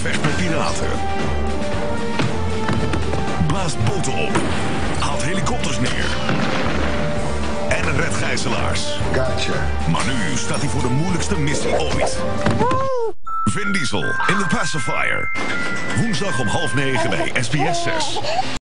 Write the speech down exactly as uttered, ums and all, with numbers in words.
vecht met piraten. Blaast boten op. Haalt helikopters neer. En redt gijzelaars. Gotcha. Maar nu staat hij voor de moeilijkste missie ooit. Vin Diesel in The Pacifier. Woensdag om half negen bij S B S zes.